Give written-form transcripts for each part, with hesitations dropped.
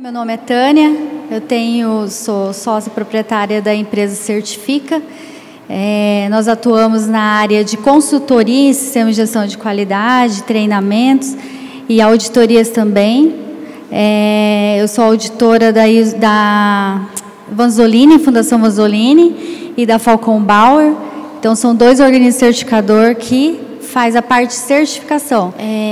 Meu nome é Tânia, sou sócia proprietária da empresa Certifica. Nós atuamos na área de consultoria em sistemas de gestão de qualidade, treinamentos e auditorias também. Eu sou auditora da Vanzolini, Fundação Vanzolini, e da Falcon Bauer. Então, são dois organismos certificadores que faz a parte de certificação.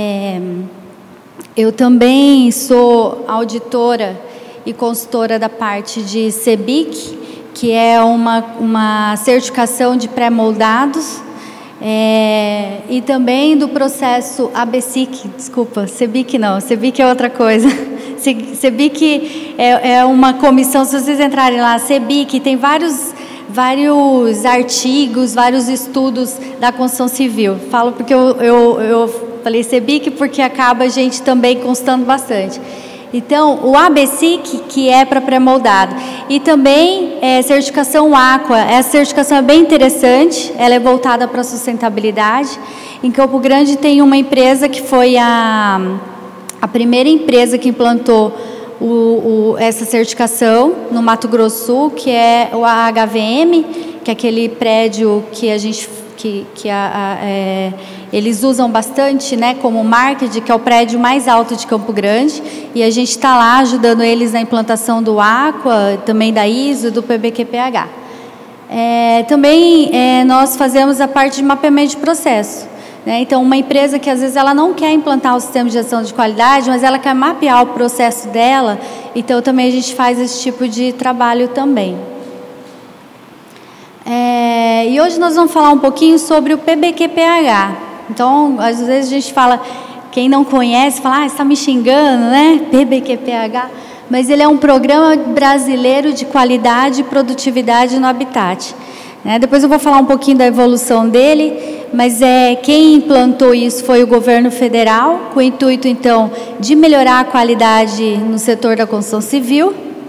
Eu também sou auditora e consultora da parte de CEBIC, que é uma certificação de pré-moldados, e também do processo ABSIC, desculpa, CEBIC não, CEBIC é outra coisa. CEBIC é uma comissão, se vocês entrarem lá, CEBIC tem vários artigos, vários estudos da construção civil. Falo porque eu falei CEBIC porque acaba a gente também constando bastante. Então, o ABSIC, que é para pré-moldado, e também certificação Aqua. Essa certificação é bem interessante, ela é voltada para a sustentabilidade. Em Campo Grande tem uma empresa que foi a primeira empresa que implantou essa certificação no Mato Grosso do Sul, que é o HVM, que é aquele prédio que a gente eles usam bastante, né, como marketing, que é o prédio mais alto de Campo Grande, e a gente está lá ajudando eles na implantação do Aqua, também da ISO, do PBQPH. Também nós fazemos a parte de mapeamento de processo. Então, uma empresa que às vezes ela não quer implantar o sistema de gestão de qualidade, mas ela quer mapear o processo dela, então também a gente faz esse tipo de trabalho também. E hoje nós vamos falar um pouquinho sobre o PBQPH. Então, às vezes a gente fala, quem não conhece, fala, você está me xingando, né? PBQPH. Mas ele é um programa brasileiro de qualidade e produtividade no habitat. Depois eu vou falar um pouquinho da evolução dele, mas quem implantou isso foi o governo federal, com o intuito, então, de melhorar a qualidade no setor da construção civil.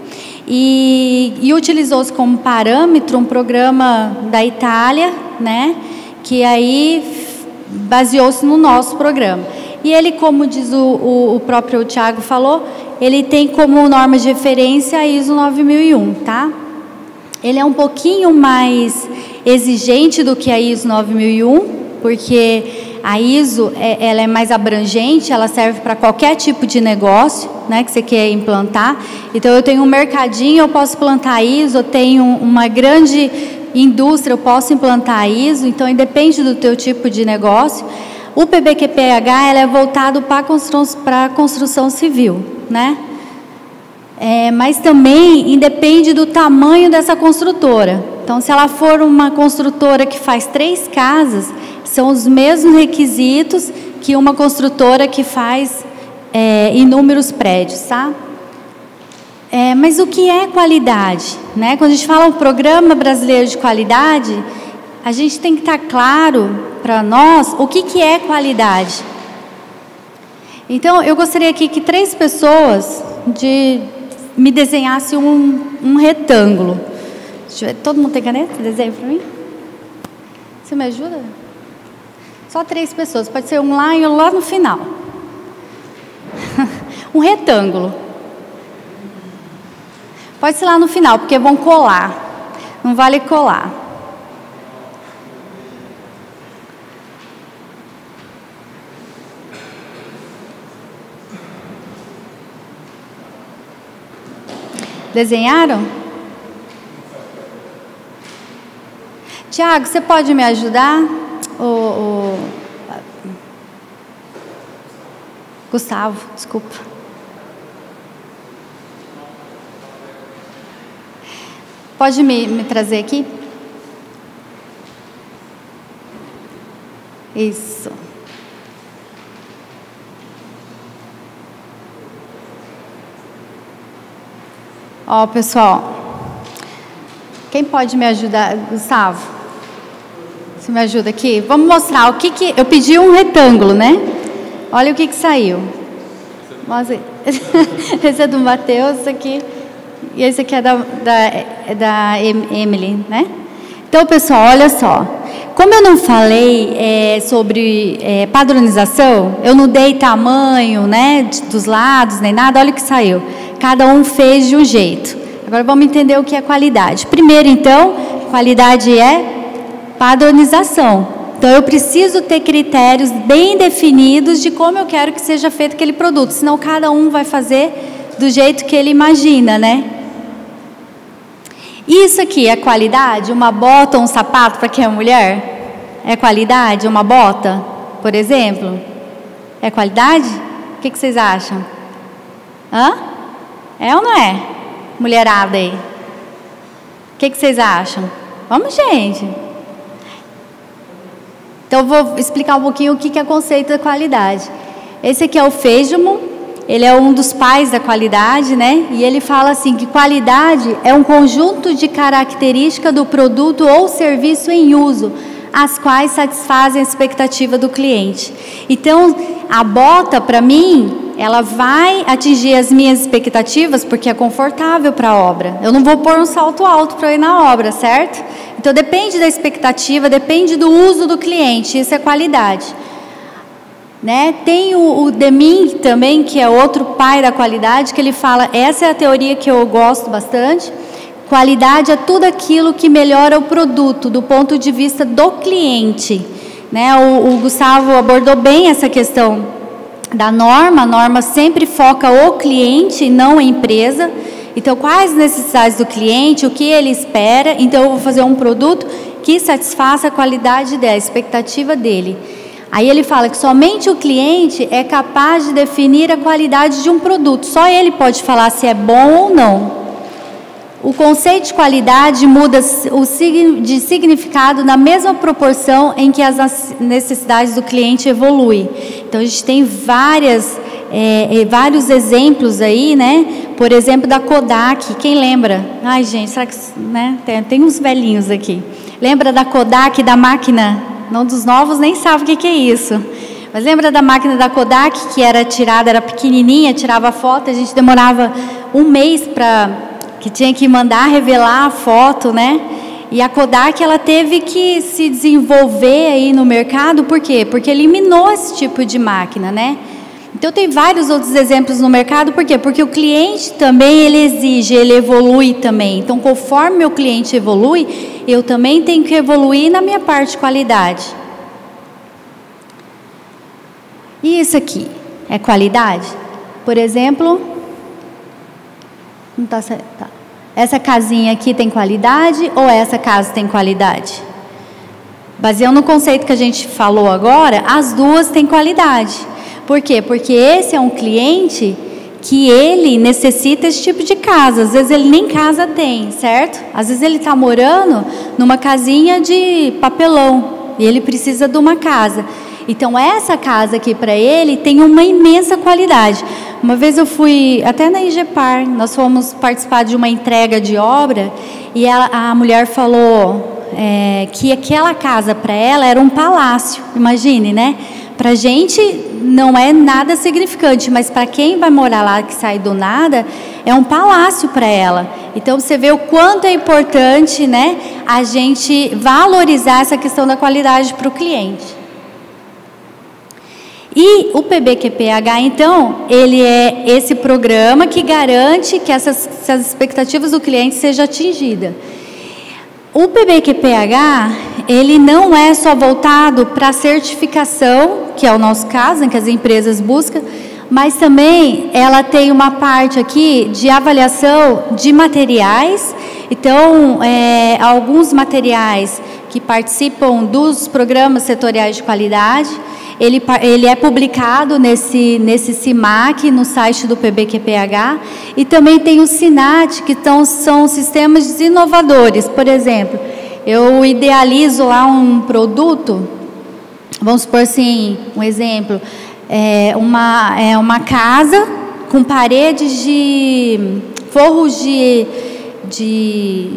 E utilizou-se como parâmetro um programa da Itália, né, que aí baseou-se no nosso programa. E ele, como diz o próprio Thiago falou, ele tem como norma de referência a ISO 9001, tá? Ele é um pouquinho mais exigente do que a ISO 9001, porque a ISO ela é mais abrangente, ela serve para qualquer tipo de negócio, né, que você quer implantar. Então, eu tenho um mercadinho, eu posso implantar a ISO, eu tenho uma grande indústria, eu posso implantar a ISO, então, independe do teu tipo de negócio. O PBQPH ela é voltado para a construção civil, né? Mas também independe do tamanho dessa construtora. Então, se ela for uma construtora que faz 3 casas, são os mesmos requisitos que uma construtora que faz inúmeros prédios, tá? Mas o que é qualidade? Né? Quando a gente fala o Programa Brasileiro de Qualidade, a gente tem que estar claro para nós o que é qualidade. Então, eu gostaria aqui que 3 pessoas me desenhassem um retângulo. Todo mundo tem caneta? Desenha para mim? Você me ajuda? Só 3 pessoas, pode ser um lá e um lá no final. Um retângulo. Pode ser lá no final, porque vão colar. Não vale colar. Desenharam? Tiago, você pode me ajudar? Gustavo, desculpa. Pode me trazer aqui? Isso. Ó, pessoal, quem pode me ajudar? Gustavo, você me ajuda aqui? Vamos mostrar o que eu pedi um retângulo, né? Olha o que saiu. Esse é do Matheus, esse aqui, e esse aqui é da Emily, né? Então, pessoal, olha só. como eu não falei sobre padronização, eu não dei tamanho, né, dos lados, nem nada, olha o que saiu. Cada um fez de um jeito. Agora vamos entender o que é qualidade. Primeiro, então, qualidade é padronização. Então, eu preciso ter critérios bem definidos de como eu quero que seja feito aquele produto, senão cada um vai fazer do jeito que ele imagina, né? Isso aqui é qualidade? Uma bota ou um sapato para quem é mulher? É qualidade? Uma bota, por exemplo? É qualidade? O que vocês acham? Hã? É ou não é? Mulherada aí. O que vocês acham? Vamos, gente. Então, eu vou explicar um pouquinho o que é o conceito da qualidade. Esse aqui é o Fejmon, ele é um dos pais da qualidade, né? E ele fala assim, que qualidade é um conjunto de características do produto ou serviço em uso, as quais satisfazem a expectativa do cliente. Então, a bota, para mim, ela vai atingir as minhas expectativas porque é confortável para a obra. Eu não vou pôr um salto alto para ir na obra, certo? Então, depende da expectativa, depende do uso do cliente, isso é qualidade. Né? Tem o Deming também, que é outro pai da qualidade, que ele fala, essa é a teoria que eu gosto bastante, qualidade é tudo aquilo que melhora o produto do ponto de vista do cliente. Né? O Gustavo abordou bem essa questão da norma, a norma sempre foca o cliente e não a empresa. Então, quais as necessidades do cliente, o que ele espera, então eu vou fazer um produto que satisfaça a qualidade dele, a expectativa dele. Aí ele fala que somente o cliente é capaz de definir a qualidade de um produto, só ele pode falar se é bom ou não. O conceito de qualidade muda de significado na mesma proporção em que as necessidades do cliente evoluem. Então, a gente tem vários exemplos aí, né? Por exemplo, da Kodak. Quem lembra? Ai, gente, será que... Né? Tem uns velhinhos aqui. Lembra da Kodak, da máquina? Não, dos novos nem sabe o que é isso. Mas lembra da máquina da Kodak, que era tirada, era pequenininha, tirava a foto, a gente demorava um mês que tinha que mandar revelar a foto, né? E a Kodak, ela teve que se desenvolver aí no mercado, por quê? Porque eliminou esse tipo de máquina, né? Então, tem vários outros exemplos no mercado, por quê? Porque o cliente também, ele exige, ele evolui também. Então, conforme o cliente evolui, eu também tenho que evoluir na minha parte de qualidade. E isso aqui é qualidade? Por exemplo, não tá certo, tá. Essa casinha aqui tem qualidade ou essa casa tem qualidade? Baseando no conceito que a gente falou agora, as duas têm qualidade. Por quê? Porque esse é um cliente que ele necessita esse tipo de casa. Às vezes ele nem casa tem, certo? Às vezes ele está morando numa casinha de papelão e ele precisa de uma casa. Então, essa casa aqui para ele tem uma imensa qualidade. Uma vez eu fui até na Igepar, nós fomos participar de uma entrega de obra e a mulher falou que aquela casa para ela era um palácio. Imagine, né? Para a gente não é nada significante, mas para quem vai morar lá, que sai do nada, é um palácio para ela. Então, você vê o quanto é importante, né, a gente valorizar essa questão da qualidade para o cliente. E o PBQPH, então, ele é esse programa que garante que essas expectativas do cliente sejam atingidas. O PBQPH, ele não é só voltado para a certificação, que é o nosso caso, em que as empresas buscam, mas também ela tem uma parte aqui de avaliação de materiais. Então, alguns materiais que participam dos programas setoriais de qualidade, ele é publicado nesse CIMAC, no site do PBQPH, e também tem o SINAT, que são sistemas inovadores. Por exemplo, eu idealizo lá um produto, vamos supor assim, um exemplo, uma casa com paredes de forros de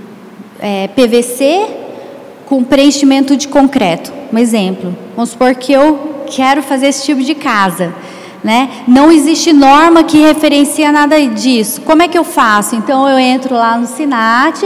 PVC com preenchimento de concreto. Um exemplo, vamos supor que eu quero fazer esse tipo de casa, né? Não existe norma que referencia nada disso. Como é que eu faço? Então, eu entro lá no SINAT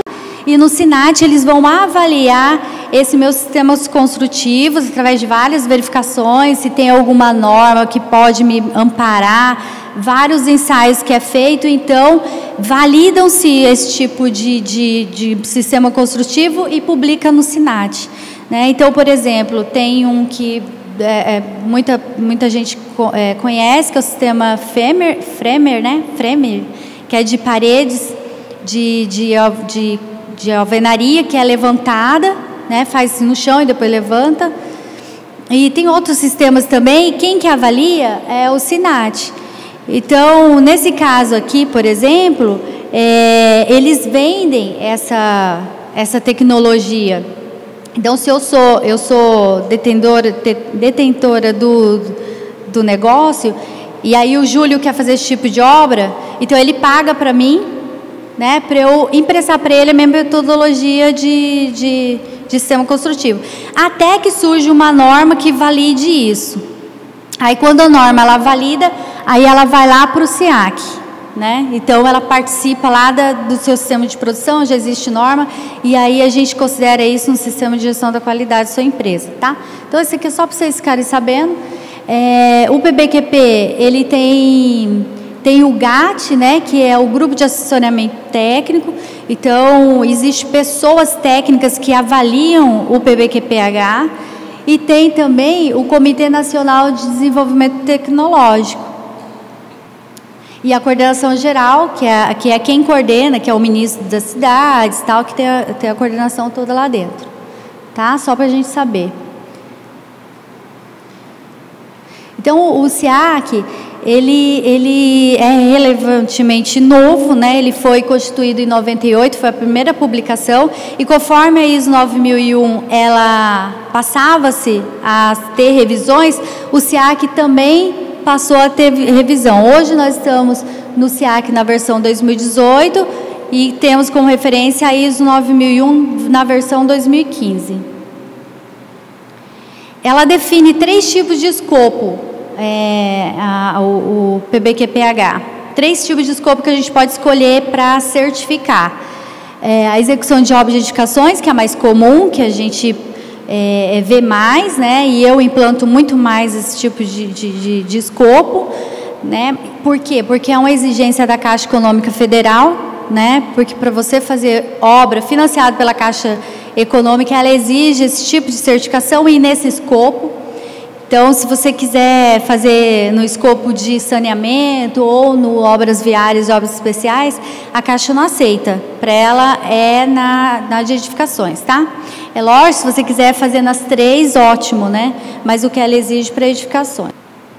e no SINAT eles vão avaliar esses meus sistemas construtivos através de várias verificações, se tem alguma norma que pode me amparar, vários ensaios que é feito, então validam-se esse tipo de sistema construtivo e publica no SINAT, né? Então, por exemplo, tem um que muita gente conhece, que é o sistema Framer, né? Framer, que é de paredes de alvenaria, que é levantada, né? Faz no chão e depois levanta. E tem outros sistemas também, e quem que avalia é o SINAT. Então, nesse caso aqui, por exemplo, eles vendem essa tecnologia. Então, se eu sou detentora do negócio, e aí o Júlio quer fazer esse tipo de obra, então ele paga para mim, né, para eu emprestar para ele a minha metodologia de sistema construtivo. Até que surge uma norma que valide isso. Aí, quando a norma ela valida, aí ela vai lá para o SIAC, né? Então, ela participa lá do seu sistema de produção, já existe norma, e aí a gente considera isso um sistema de gestão da qualidade da sua empresa, tá? Então, esse aqui é só para vocês ficarem sabendo. O PBQP, ele tem o GAT, né, que é o Grupo de Assessoramento Técnico. Então, existem pessoas técnicas que avaliam o PBQPH, e tem também o Comitê Nacional de Desenvolvimento Tecnológico. E a coordenação geral, que é quem coordena, que é o ministro das cidades, tal, que tem a coordenação toda lá dentro. Tá? Só para a gente saber. Então, o SIAC, ele é relevantemente novo, né? Ele foi constituído em 98, foi a primeira publicação, e conforme a ISO 9001 ela passava-se a ter revisões, o SIAC também passou a ter revisão. Hoje nós estamos no SIAC na versão 2018 e temos como referência a ISO 9001 na versão 2015. Ela define 3 tipos de escopo. O PBQPH. 3 tipos de escopo que a gente pode escolher para certificar. A execução de obras de edificações, que é a mais comum, que a gente vê mais, né? E eu implanto muito mais esse tipo de escopo, né? Por quê? Porque é uma exigência da Caixa Econômica Federal, né? Porque para você fazer obra financiada pela Caixa Econômica, ela exige esse tipo de certificação e nesse escopo. Então, se você quiser fazer no escopo de saneamento ou no obras viárias e obras especiais, a Caixa não aceita. Para ela é na de edificações, tá? É lógico, se você quiser fazer nas 3, ótimo, né? Mas o que ela exige para edificações.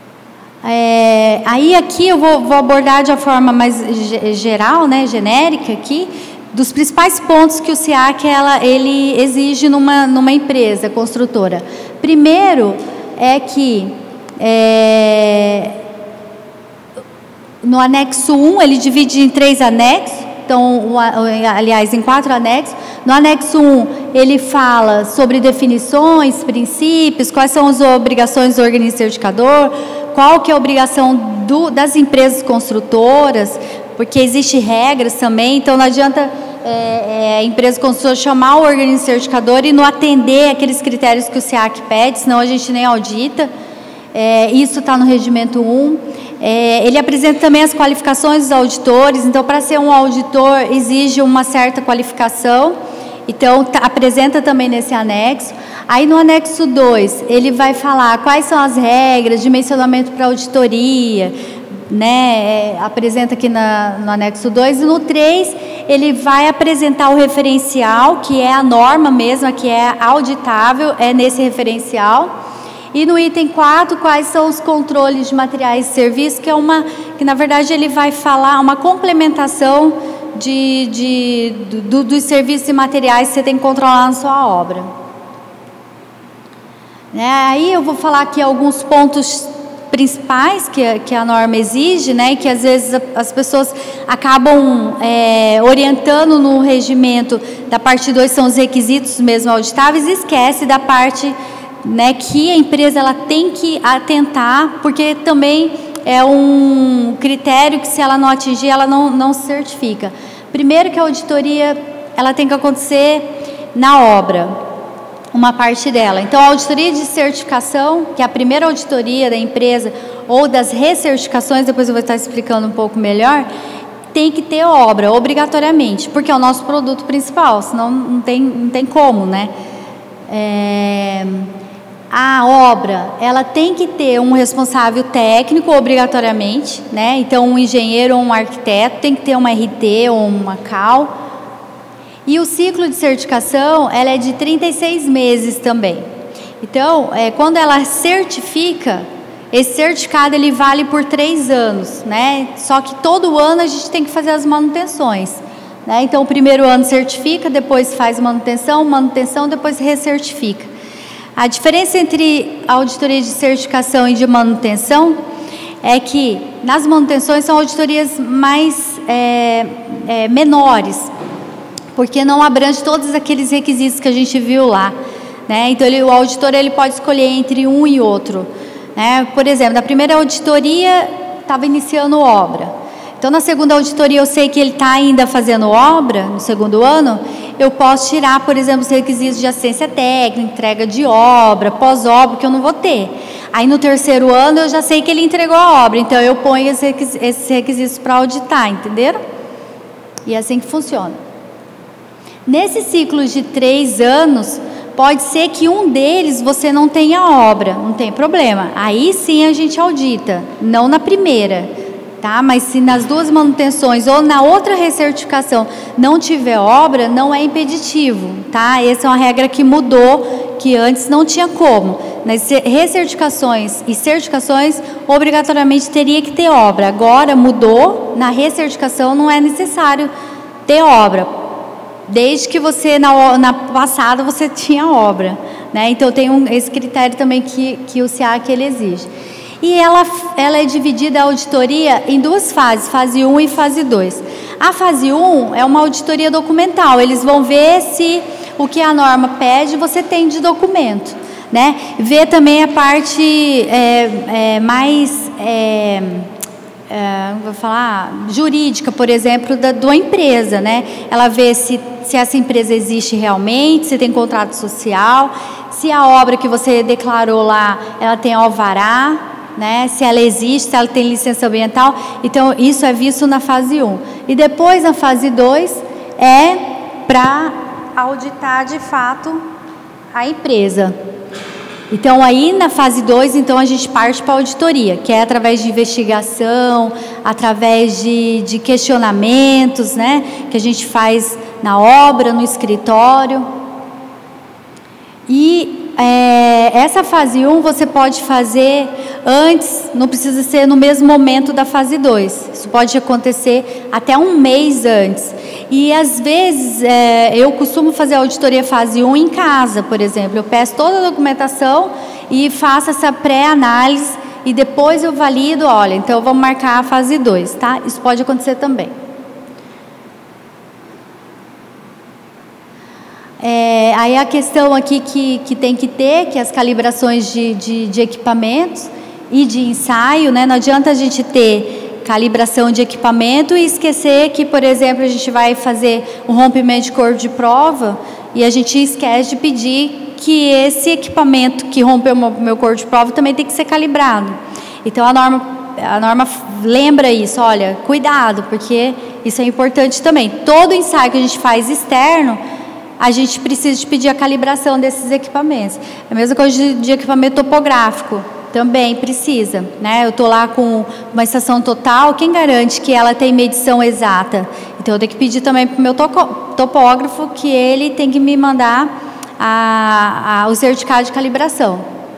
Aí aqui eu vou abordar de uma forma mais geral, né? Genérica aqui, dos principais pontos que o SIAC ele exige numa empresa construtora. Primeiro, é que no anexo 1, ele divide em 3 anexos, então, aliás, em 4 anexos. No anexo 1, ele fala sobre definições, princípios, quais são as obrigações do organismo certificador, qual que é a obrigação das empresas construtoras, porque existem regras também, então não adianta a empresa construtora chamar o organismo certificador e não atender aqueles critérios que o SIAC pede, senão a gente nem audita. Isso está no regimento 1. Ele apresenta também as qualificações dos auditores, então para ser um auditor exige uma certa qualificação, então apresenta também nesse anexo. Aí no anexo 2, ele vai falar quais são as regras, dimensionamento para auditoria, né, apresenta aqui no anexo 2, e no 3 ele vai apresentar o referencial, que é a norma mesma, que é auditável, é nesse referencial. E no item 4, quais são os controles de materiais e serviços, que na verdade ele vai falar uma complementação dos serviços e materiais que você tem que controlar na sua obra. Aí eu vou falar aqui alguns pontos principais que a norma exige, né, e que às vezes as pessoas acabam orientando no regimento da parte 2, são os requisitos mesmo auditáveis, e esquece da parte, né, que a empresa ela tem que atentar, porque também é um critério que, se ela não atingir, ela não certifica. Primeiro, que a auditoria ela tem que acontecer na obra, uma parte dela. Então, a auditoria de certificação, que é a primeira auditoria da empresa, ou das recertificações, depois eu vou estar explicando um pouco melhor, tem que ter obra, obrigatoriamente, porque é o nosso produto principal, senão não tem como, né? A obra, ela tem que ter um responsável técnico, obrigatoriamente, né? Então, um engenheiro ou um arquiteto tem que ter uma RT ou uma CAL. E o ciclo de certificação, ela é de 36 meses também. Então, quando ela certifica, esse certificado ele vale por 3 anos, né? Só que todo ano a gente tem que fazer as manutenções, né? Então, o primeiro ano certifica, depois faz manutenção, depois recertifica. A diferença entre a auditoria de certificação e de manutenção é que nas manutenções são auditorias mais menores, porque não abrange todos aqueles requisitos que a gente viu lá, né? Então, o auditor ele pode escolher entre um e outro, né? Por exemplo, na primeira auditoria estava iniciando obra. Então, na segunda auditoria, eu sei que ele está ainda fazendo obra, no segundo ano, eu posso tirar, por exemplo, os requisitos de assistência técnica, entrega de obra, pós-obra, que eu não vou ter. Aí, no terceiro ano, eu já sei que ele entregou a obra, então eu ponho esses requisitos para auditar, entenderam? E é assim que funciona. Nesse ciclo de 3 anos, pode ser que um deles você não tenha obra, não tem problema. Aí sim a gente audita, não na primeira. Tá? Mas se nas 2 manutenções ou na outra recertificação não tiver obra, não é impeditivo, tá? Essa é uma regra que mudou, que antes não tinha como. Nas recertificações e certificações, obrigatoriamente teria que ter obra. Agora mudou, na recertificação não é necessário ter obra, desde que você, na passada, você tinha obra, né? Então tem esse critério também que o SEAC ele exige. E ela é dividida, a auditoria, em 2 fases, fase 1 e fase 2. A fase 1 é uma auditoria documental, eles vão ver se o que a norma pede você tem de documento, né? Ver também a parte vou falar, jurídica, por exemplo, da empresa, né? Ela vê se essa empresa existe realmente, se tem contrato social, se a obra que você declarou lá, ela tem alvará, né? Se ela existe, se ela tem licença ambiental. Então, isso é visto na fase 1. E depois, na fase 2, é para auditar, de fato, a empresa. Então, aí, na fase 2, então, a gente parte para a auditoria, que é através de investigação, através de questionamentos, né? Que a gente faz na obra, no escritório. E essa fase 1 você pode fazer antes, não precisa ser no mesmo momento da fase 2. Isso pode acontecer até um mês antes. E às vezes eu costumo fazer a auditoria fase 1 em casa, por exemplo. Eu peço toda a documentação e faço essa pré-análise e depois eu valido, olha, então vamos marcar a fase 2, tá? Isso pode acontecer também. Aí a questão aqui que tem que ter, que as calibrações de equipamentos e de ensaio, né? Não adianta a gente ter calibração de equipamento e esquecer que, por exemplo, a gente vai fazer um rompimento de corpo de prova e a gente esquece de pedir que esse equipamento que rompeu o meu corpo de prova também tem que ser calibrado. Então, a norma lembra isso, olha, cuidado, porque isso é importante também. Todo ensaio que a gente faz externo, a gente precisa de pedir a calibração desses equipamentos. A mesma coisa de equipamento topográfico, também precisa, né? Eu estou lá com uma estação total, quem garante que ela tem medição exata? Então, eu tenho que pedir também para o meu topógrafo que ele tem que me mandar o certificado de calibração.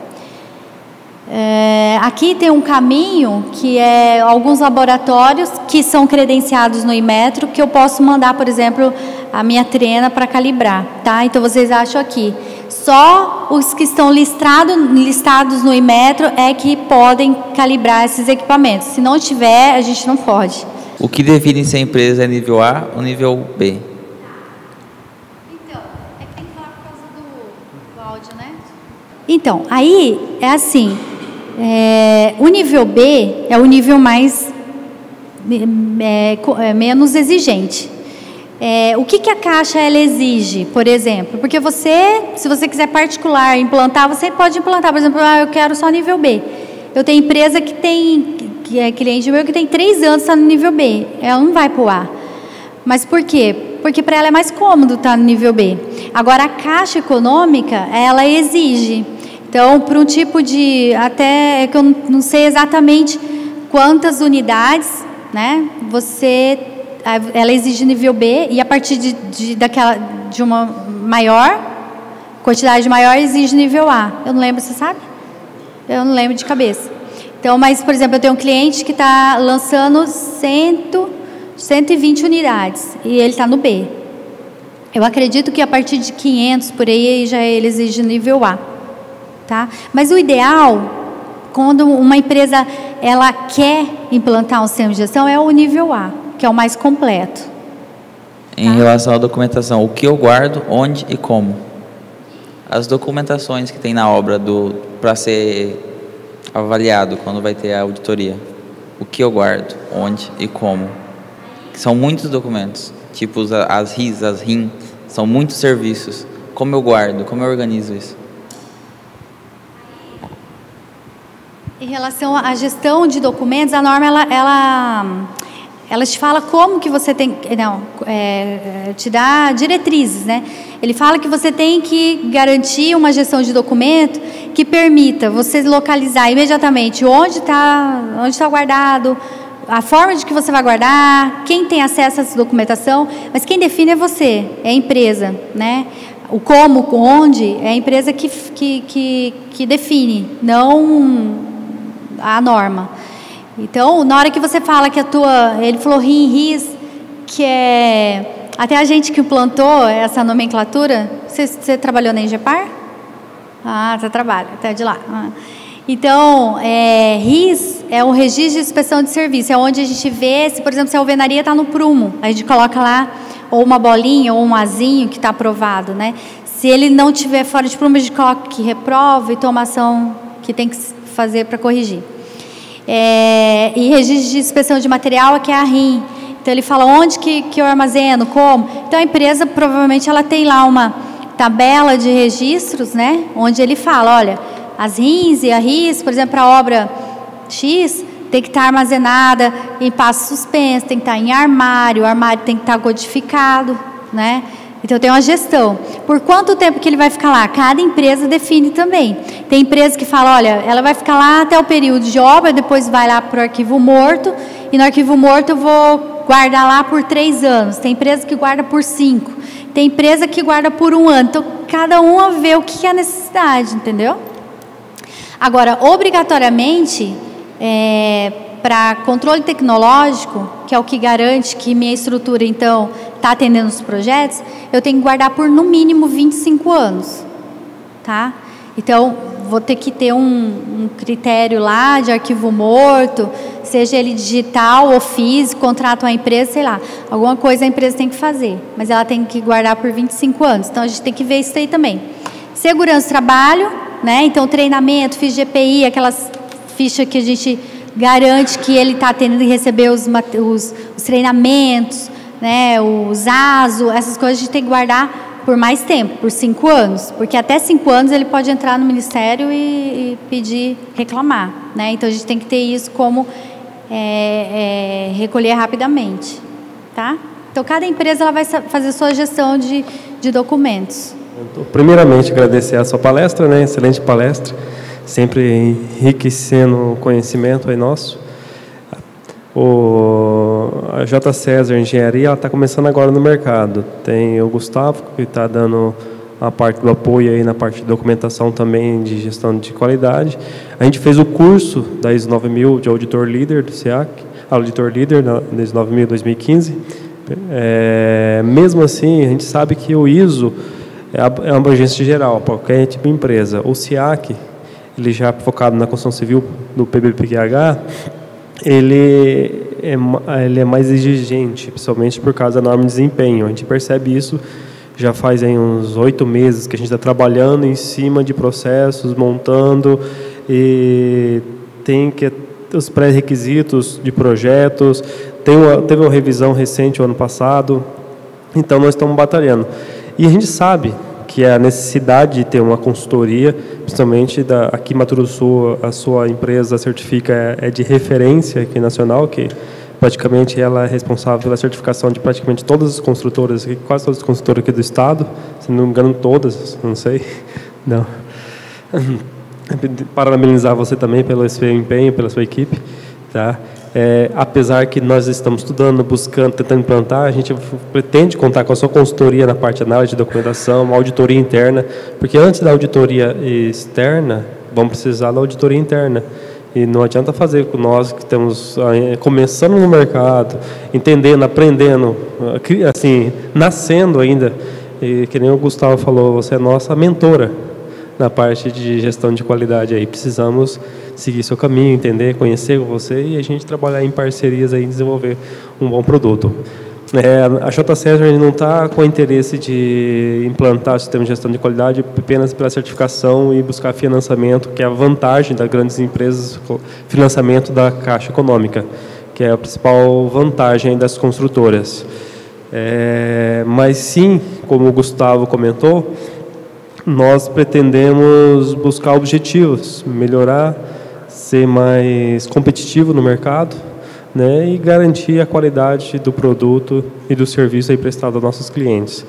Aqui tem um caminho que é alguns laboratórios que são credenciados no Inmetro, que eu posso mandar, por exemplo, a minha trena para calibrar, tá? Então, vocês acham aqui, só os que estão listados no Inmetro é que podem calibrar esses equipamentos. Se não tiver, a gente não pode. O que define se a empresa é nível A ou nível B? Então, é que tem que falar por causa do áudio, né? Então, aí é assim, o nível B é o nível mais menos exigente. O que a Caixa ela exige, por exemplo? Porque se você quiser particular implantar, você pode implantar. Por exemplo, eu quero só nível B. Eu tenho empresa que é cliente meu que tem 3 anos está no nível B. Ela não vai para o A. Mas por quê? Porque para ela é mais cômodo estar no nível B. Agora, a Caixa Econômica, ela exige. Então, para um tipo de... Até que eu não sei exatamente quantas unidades, né? Ela exige nível B e a partir de uma maior, quantidade maior, exige nível A. Eu não lembro, você sabe? Eu não lembro de cabeça. Então, mas, por exemplo, eu tenho um cliente que está lançando 120 unidades e ele está no B. Eu acredito que a partir de 500 por aí já ele exige nível A, tá? Mas o ideal, quando uma empresa ela quer implantar um sistema de gestão, é o nível A, que é o mais completo. Em relação à documentação, o que eu guardo, onde e como? As documentações que tem na obra para ser avaliado quando vai ter a auditoria. O que eu guardo, onde e como? São muitos documentos, tipo as RIS, as RIM, são muitos serviços. Como eu guardo, como eu organizo isso? Em relação à gestão de documentos, a norma ela te fala como que você tem, te dá diretrizes, né? Ele fala que você tem que garantir uma gestão de documento que permita você localizar imediatamente onde está guardado, a forma de que você vai guardar, quem tem acesso a essa documentação, mas quem define é você, é a empresa, né? O como, onde, é a empresa que define, não a norma. Então, na hora que você fala que ele falou RIS, que é... Até a gente que implantou essa nomenclatura, você trabalhou na Engepar? Ah, você trabalha, até de lá. Então, RIS é um registro de inspeção de serviço, é onde a gente vê, por exemplo, se a alvenaria está no prumo, a gente coloca lá ou uma bolinha ou um azinho que está aprovado, né? Se ele não tiver fora de prumo, a gente coloca que reprova e toma ação que tem que fazer para corrigir. E registro de inspeção de material, que é a RIM. Então, ele fala onde que eu armazeno, como. Então, a empresa, provavelmente, ela tem lá uma tabela de registros, né? Onde ele fala, olha, as RIMs e a RIS, por exemplo, a obra X tem que estar armazenada em passo suspenso, tem que estar em armário, o armário tem que estar codificado, né? Então, tem uma gestão. Por quanto tempo que ele vai ficar lá? Cada empresa define também. Tem empresa que fala, olha, ela vai ficar lá até o período de obra, depois vai lá para o arquivo morto, e no arquivo morto eu vou guardar lá por 3 anos. Tem empresa que guarda por 5. Tem empresa que guarda por 1 ano. Então, cada uma vê o que é a necessidade, entendeu? Agora, obrigatoriamente, para controle tecnológico, que é o que garante que minha estrutura, então, está atendendo os projetos, eu tenho que guardar por, no mínimo, 25 anos. Tá? Então, vou ter que ter um critério lá de arquivo morto, seja ele digital ou físico, contrato a empresa, sei lá. Alguma coisa a empresa tem que fazer, mas ela tem que guardar por 25 anos. Então, a gente tem que ver isso aí também. Segurança do trabalho, né? Então, treinamento, ficha de EPI, aquelas fichas que a gente garante que ele está tendo que receber os treinamentos, né? Os ASO, essas coisas a gente tem que guardar por mais tempo, por 5 anos, porque até 5 anos ele pode entrar no Ministério e pedir, reclamar, né? Então, a gente tem que ter isso como recolher rapidamente, tá? Então, cada empresa ela vai fazer sua gestão de documentos. Primeiramente, agradecer a sua palestra, né? Excelente palestra, sempre enriquecendo o conhecimento aí nosso. A J. César Engenharia está começando agora no mercado. Tem o Gustavo, que está dando a parte do apoio aí na parte de documentação também de gestão de qualidade. A gente fez o curso da ISO 9000 de Auditor Líder do SEAC, Auditor Líder da ISO 9000 2015. Mesmo assim, a gente sabe que o ISO é uma abrangência geral para qualquer tipo de empresa. O SEAC, ele já focado na construção civil do PBPQH, ele é mais exigente, principalmente por causa da norma de desempenho. A gente percebe isso já faz aí uns 8 meses que a gente está trabalhando em cima de processos, montando, e tem que os pré-requisitos de projetos. Teve uma revisão recente o ano passado, Então, nós estamos batalhando. E a gente sabe que a necessidade de ter uma consultoria, principalmente aqui em Mato Grosso do Sul, a sua empresa certifica é de referência aqui nacional, que praticamente ela é responsável pela certificação de praticamente todas as construtoras, quase todas as construtoras aqui do estado, se não me engano todas, não sei, não. Parabenizar você também pelo seu empenho, pela sua equipe, tá? Apesar que nós estamos estudando, buscando, tentando implantar, a gente pretende contar com a sua consultoria na parte de análise de documentação, uma auditoria interna, porque antes da auditoria externa, vamos precisar da auditoria interna. E não adianta fazer com nós que estamos começando no mercado, entendendo, aprendendo, assim, nascendo ainda. E que nem o Gustavo falou, você é nossa mentora na parte de gestão de qualidade aí. Precisamos seguir seu caminho, entender, conhecer você e a gente trabalhar em parcerias aí e desenvolver um bom produto. A J. César não está com interesse de implantar o sistema de gestão de qualidade apenas pela certificação e buscar financiamento, que é a vantagem das grandes empresas, financiamento da Caixa Econômica, que é a principal vantagem das construtoras. Mas sim, como o Gustavo comentou, nós pretendemos buscar objetivos, melhorar, ser mais competitivo no mercado, né, e garantir a qualidade do produto e do serviço aí prestado aos nossos clientes.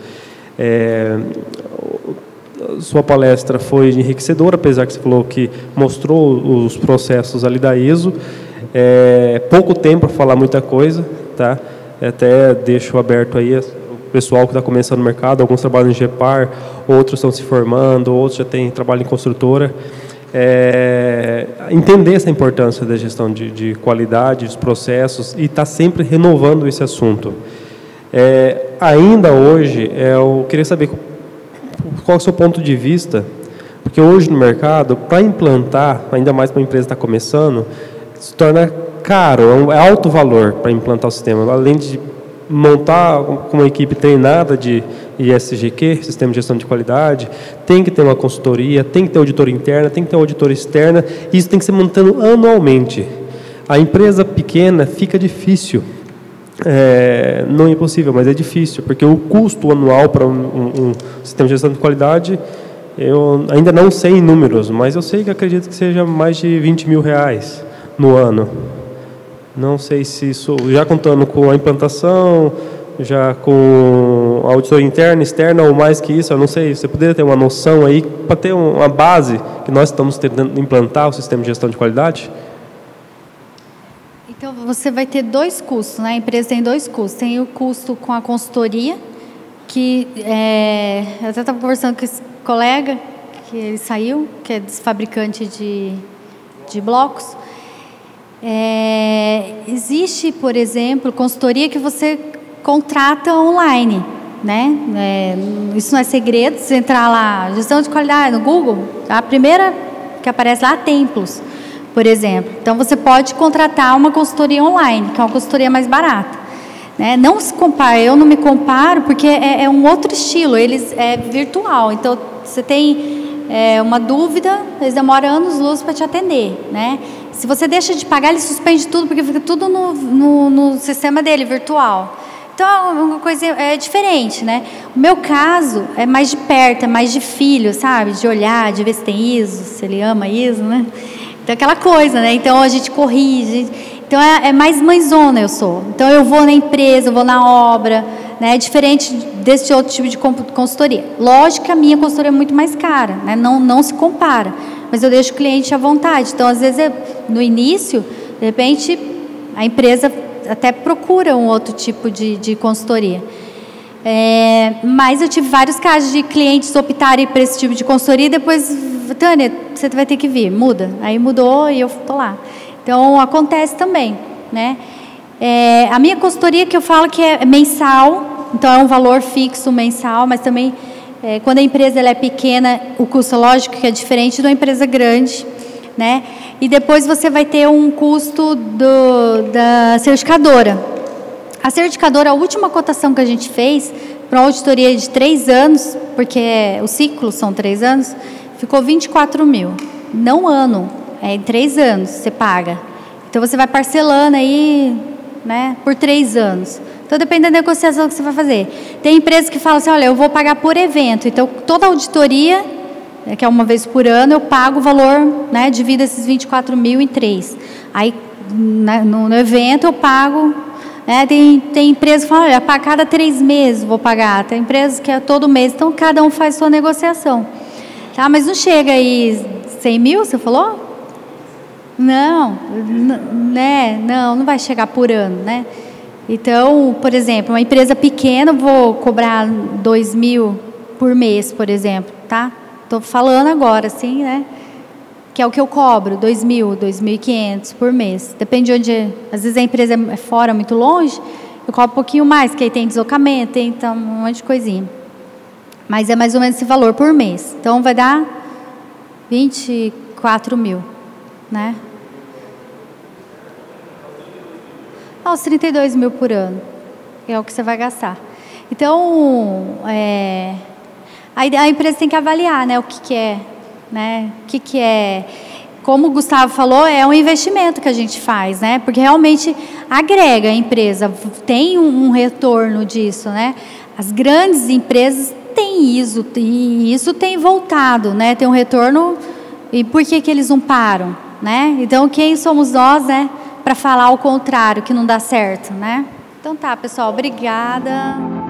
Sua palestra foi enriquecedora, apesar que você falou que mostrou os processos ali da ISO. Pouco tempo para falar muita coisa, tá? Até deixo aberto aí o pessoal que está começando no mercado, alguns trabalham em GEPAR, outros estão se formando, outros já têm trabalho em construtora. Entender essa importância da gestão de qualidade, dos processos e estar sempre renovando esse assunto. Ainda hoje, eu queria saber qual é o seu ponto de vista, porque hoje no mercado, para implantar, ainda mais para uma empresa que está começando, se torna caro, é alto valor para implantar o sistema, além de montar com uma equipe treinada de ISGQ, Sistema de Gestão de Qualidade, tem que ter uma consultoria, tem que ter auditoria interna, tem que ter auditoria externa, e isso tem que ser montado anualmente. A empresa pequena fica difícil, não é impossível, mas é difícil, porque o custo anual para um sistema de gestão de qualidade, eu ainda não sei em números, mas eu sei que acredito que seja mais de R$20 mil no ano. Não sei se isso, já contando com a implantação, já com a auditoria interna, externa ou mais que isso, eu não sei, você poderia ter uma noção aí, para ter uma base que nós estamos tentando implantar o sistema de gestão de qualidade? Então, você vai ter dois custos, né? A empresa tem dois custos. Tem o custo com a consultoria, que eu até estava conversando com esse colega, que ele saiu, que é fabricante de blocos. Existe, por exemplo, consultoria que você contrata online, né? Isso não é segredo. Se entrar lá, gestão de qualidade no Google, a primeira que aparece lá, Templos, por exemplo. Então, você pode contratar uma consultoria online, que é uma consultoria mais barata, né? Não se compara, eu não me comparo, porque é um outro estilo, é virtual. Então, você tem uma dúvida, eles demoram anos-luz para te atender, né? Se você deixa de pagar, ele suspende tudo, porque fica tudo no sistema dele, virtual. Então, uma coisa diferente, né? O meu caso é mais de perto, é mais de filho, sabe? De olhar, de ver se tem ISO, se ele ama ISO, né? Então, aquela coisa, né? Então, a gente corrige. Então, é mais mãezona eu sou. Então, eu vou na empresa, eu vou na obra, né? É diferente desse outro tipo de consultoria. Lógico que a minha consultoria é muito mais cara, né? Não se compara. Mas eu deixo o cliente à vontade. Então, às vezes, no início, de repente, a empresa até procura um outro tipo de consultoria. Mas eu tive vários casos de clientes optarem por esse tipo de consultoria e depois, Tânia, você vai ter que vir, muda. Aí mudou e eu estou lá. Então, acontece também, né? A minha consultoria, que eu falo que é mensal, então é um valor fixo mensal, mas também, quando a empresa ela é pequena, o custo, lógico, que é diferente de uma empresa grande, né? E depois você vai ter um custo da certificadora. A certificadora, a última cotação que a gente fez, para uma auditoria de 3 anos, porque o ciclo são 3 anos, ficou 24 mil. Não ano, em 3 anos você paga. Então, você vai parcelando aí, né, por 3 anos. Então, depende da negociação que você vai fazer. Tem empresas que falam assim, olha, eu vou pagar por evento. Então, toda auditoria, que é uma vez por ano, eu pago o valor, né, divido esses 24 mil em 3. Aí, no evento, eu pago... tem empresas que falam, olha, para cada 3 meses vou pagar. Tem empresas que é todo mês. Então, cada um faz sua negociação. Tá? Mas não chega aí 100 mil, você falou? Não, né? Não vai chegar por ano, né? Então, por exemplo, uma empresa pequena, eu vou cobrar 2 mil por mês, por exemplo, tá? Estou falando agora, assim, né? Que é o que eu cobro, 2 mil, 2.500 por mês. Depende de onde... Às vezes a empresa é fora, muito longe, eu cobro um pouquinho mais, que aí tem deslocamento, tem então, um monte de coisinha. Mas é mais ou menos esse valor por mês. Então, vai dar 24 mil, né? Aos 32 mil por ano, é o que você vai gastar. Então, a empresa tem que avaliar, né, o que é, né, o que é, como o Gustavo falou, é um investimento que a gente faz, né, porque realmente agrega a empresa, tem um retorno disso, né. As grandes empresas têm isso, e isso tem voltado, né, tem um retorno, e por que eles não param, né? Então, quem somos nós, né, para falar o contrário, que não dá certo, né? Então tá, pessoal, obrigada.